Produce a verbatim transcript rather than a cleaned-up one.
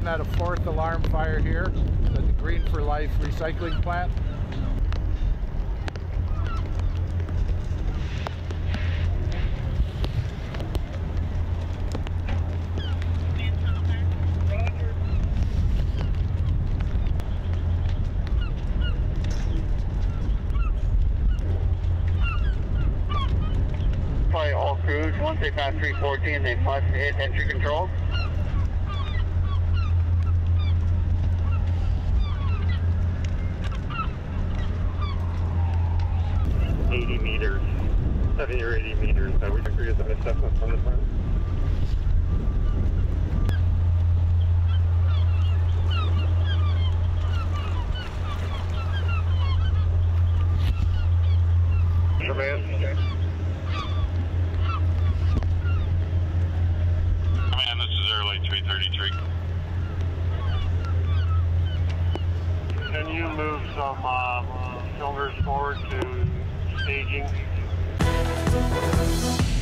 at a fourth alarm fire here at the Green for Life recycling plant. Probably all crews, once they pass three fourteen, they must hit entry control. eighty meters, seventy or eighty meters. Uh, we agree with an assessment from the front. Command. Command, this is Airlight three thirty-three. Can you move some uh, cylinders forward to staging?